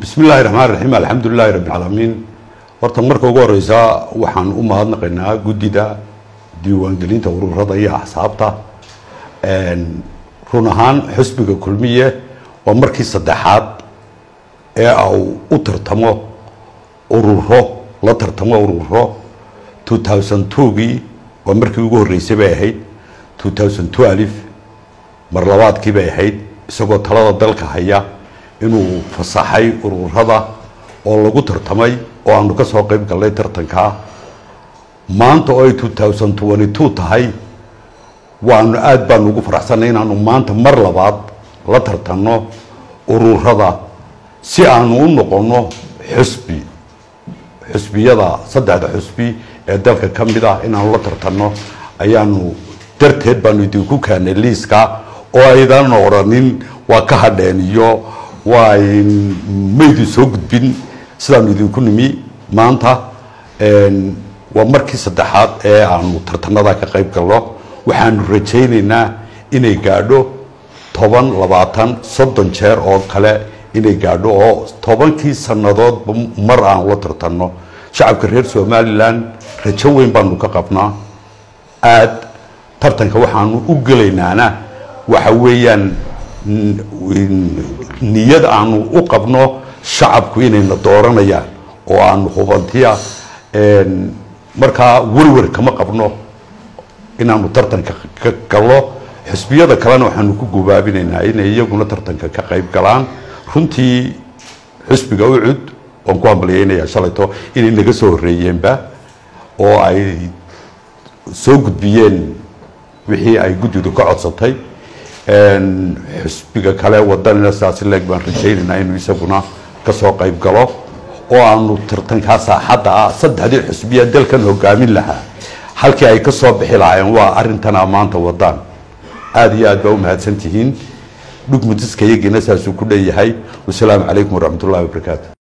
بسم الله الرحمن الرحيم الحمد لله رب العالمين horta marka ugu horeysa waxaan u mahadnaqaynaa gudida diiwaangelinta ururada iyo axsaabta run ahaan xisbiga kulmiye waa markii saddexaad ee uu u tartamo ururo la tartamo ururo 2002gii waa markii ugu horeysay bay ahayd 2012 mar labaadkii bay ahayd isagoo talada dalka haya inuu fasaxay ururada oo lagu tartamay oo aanu ka soo qayb galay tartanka maanta oo 2022 tahay waanu aad baan ugu faraxsanahay inaanu maanta mar labaad la tartanno ururada si aanu u noqono xisbiyada saddexda xisbi ee dalka ka mid ah inaanu la tartanno ayaanu darteed baanu idinku keenay liiska oo aydan oranin waa ka hadheen iyo waa meeydu soo gudbin sidaan idinku nimi maanta waa markii saddexaad ee aanu tartanada ka qayb galno waxaanu rajaynaynaa inay gaadho 10 20 30 jeer oo kale inay gaadho oo 10kii sanadood mar aan la tartanno shacabka reer Somaliland rajo weyn baanu ka qabnaa aad tartanka waxaanu u galaynaana waxa weeyaan niyad aanu u qabno shacabku inay na dooranayaan oo aanu hubantiya marka warwar kama qabno inaanu tartanka ka galo xisbiyada kalena waxaanu ku gubaabinaynaa inay iyaguna tartanka ka qayb galaan runtii xisbiga u cud oo ku ambalyeynaya shalayto inay naga soo horeeyeenba oo ay soo gudbiyeen wixii ay gudidu ka codsatay xisbiga kale wadanina saasi leeg baan rajaynaynaa inuu isaguna ka soo qayb galo oo aanu tartanka saaxada saddexdii xisbiya dalkan hogaamin lahaa halkii ay ka soo bixi lahaayeen waa arintana maanta wadaan aad iyo aad baa u mahadsantihiin dhugmadiska iyagina saasuu ku leeyahay wassalaamu calaykum waraxmatullaahi wabarakaatu